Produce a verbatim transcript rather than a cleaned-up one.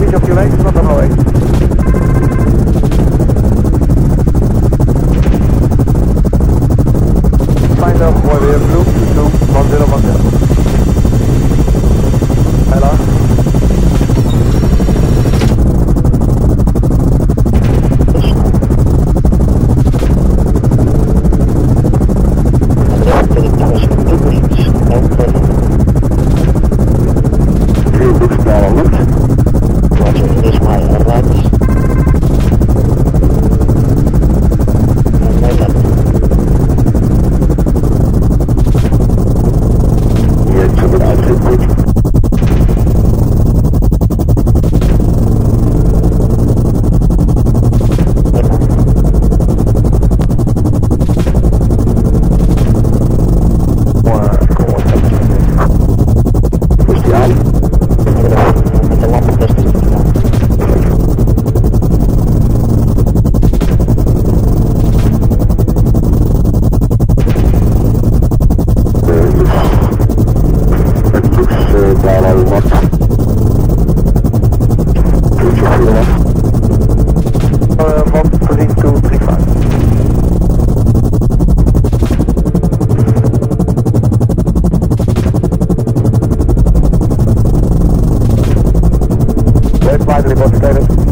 package op je way, is not on the way. Find out mooi weer, blue, two, one zero one zero. Helaas. Widely motivated.